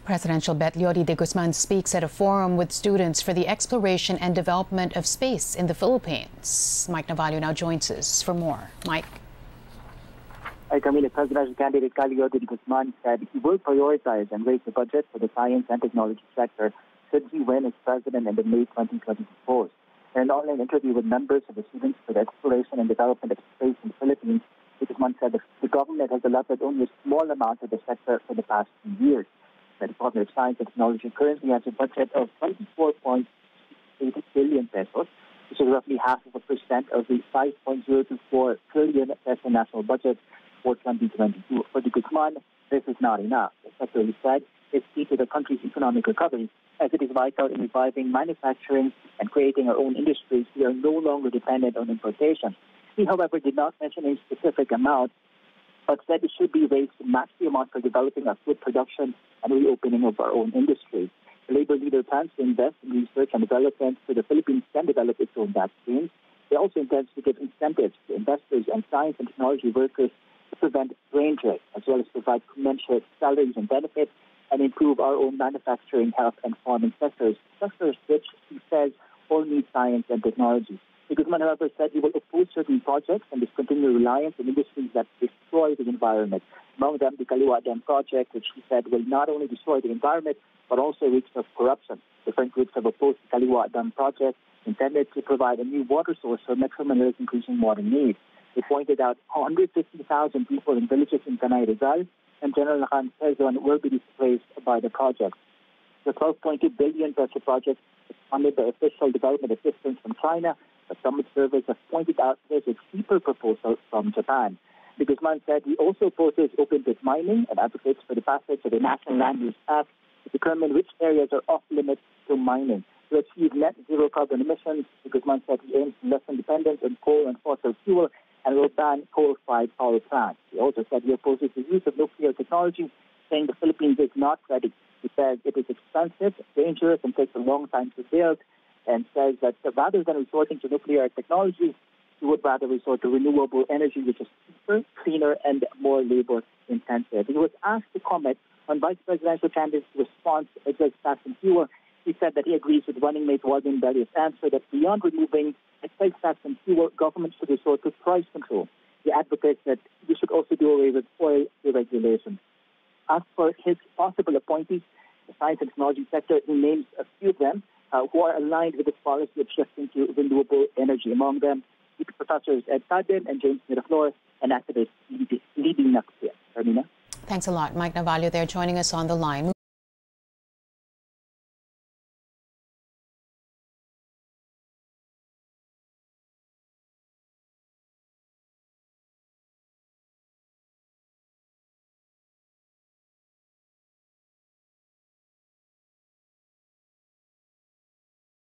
Presidential Bet Leody de Guzman speaks at a forum with students for the exploration and development of space in the Philippines. Mike Navalio now joins us for more. Mike. Hi, Camila. Presidential candidate Leody de Guzman said he will prioritize and raise the budget for the science and technology sector should he win as president in the May 2020 polls. In an online interview with members of the Students for the Exploration and Development of Space in the Philippines, de Guzman said that the government has allotted only a small amount of the sector for the past 2 years. The Department of Science and Technology currently has a budget of 24.8 billion pesos, which is roughly half of a percent of the 5.024 trillion peso national budget for 2022. For de Guzman, this is not enough. The sector, he said, is key to the country's economic recovery, as it is vital in reviving manufacturing and creating our own industries. We are no longer dependent on importation. He, however, did not mention a specific amount, but said it should be raised to match the amount for developing our food production and reopening of our own industry. The Labour leader plans to invest in research and development so the Philippines can develop its own vaccines. He also intends to give incentives to investors and science and technology workers to prevent brain drain, as well as provide commensurate salaries and benefits and improve our own manufacturing, health, and farming sectors which, he says, all need science and technology. De Guzman, however, said he will oppose certain projects and discontinue reliance on industries that destroy the environment. Among them, the Kaliwa Dam project, which he said will not only destroy the environment, but also reeks of corruption. Different groups have opposed the Kaliwa Dam project, intended to provide a new water source for Metro Manila's increasing water needs. They pointed out 150,000 people in villages in Tanay Rizal and General Lacan Quezon will be displaced by the project. The 12.2 billion peso project is funded by official development assistance from China, but some observers have pointed out there's a cheaper proposal from Japan. De Guzman said he also opposes open-pit mining and advocates for the passage of the National Land Use Act to determine which areas are off-limits to mining. To achieve net zero carbon emissions, De Guzman said he aims to lessen dependence on coal and fossil fuel and will ban coal-fired power plants. He also said he opposes the use of nuclear technology, saying the Philippines is not ready. He said it is expensive, dangerous, and takes a long time to build, and says that rather than resorting to nuclear technology, he would rather resort to renewable energy, which is cheaper, cleaner, and more labor-intensive. He was asked to comment on Vice Presidential candidate's response against tax and fuel. He said that he agrees with running mate Walden Belli's answer that beyond removing excise tax and fuel, government should resort to price control. He advocates that we should also do away with oil deregulation. As for his possible appointees, the science and technology sector, he names a few of them who are aligned with his policy of shifting to renewable energy. Among them, Professors Ed Tadin and James Miraflores, and activists leading Naksia. Carmina? Thanks a lot. Mike Navalio there joining us on the line.